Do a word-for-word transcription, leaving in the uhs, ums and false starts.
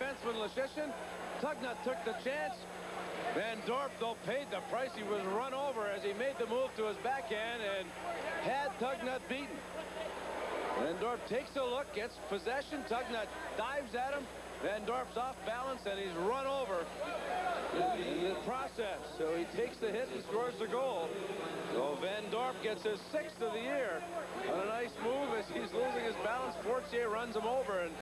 defenseman Lashishin. Tugnut took the chance. Van Dorp, though, paid the price. He was run over as he made the move to his backhand and had Tugnut beaten. Van Dorp takes a look, gets possession. Tugnut dives at him. Van Dorp's off balance, and he's run over in the process. So he takes the hit and scores the goal. So Van Dorp gets his sixth of the year on a nice move as he's losing his balance. Fortier runs him over, and